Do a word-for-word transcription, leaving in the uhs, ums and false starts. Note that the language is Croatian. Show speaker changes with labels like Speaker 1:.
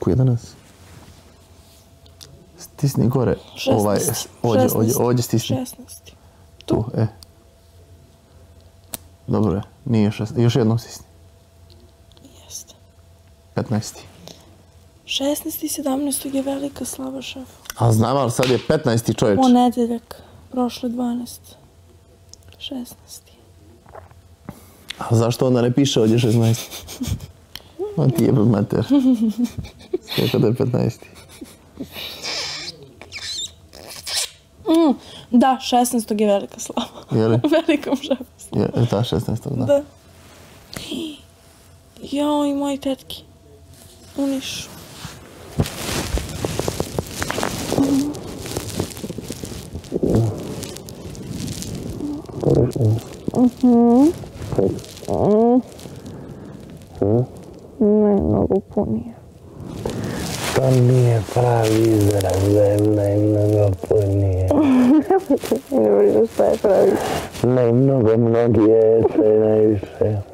Speaker 1: Koji je danas? Stisni gore. Ovaj, ovdje, ovdje, ovdje stisni.
Speaker 2: šesnaesti.
Speaker 1: Tu, e. Dobro je, nije šesnaesti. Još jednom stisni.
Speaker 2: Jeste.
Speaker 1: petnaesti.
Speaker 2: šesnaesti i sedamnaesti je velika slava, šef.
Speaker 1: A znam, ali sad je petnaesti čovječ.
Speaker 2: Ponedeljak, prošle dvanaest. šesnaesti.
Speaker 1: A zašto onda ne piše ovdje šesnaesti? Ma ti jebe mater. Skako da je petnaesti.
Speaker 2: Mm, da, šesnaestog je velika slava.
Speaker 1: Jeli?
Speaker 2: Velikom šefu.
Speaker 1: Je, da, šesnaestog, da.
Speaker 2: Da. Jao, i moji tetki. U Nišu. Mhm. Ne, mnogo punije.
Speaker 3: To nije pravi izraz, da je mnogo punije.
Speaker 2: Ne voli da šta je pravi.
Speaker 3: Ne, mnogo, mnogi je, to je najviše.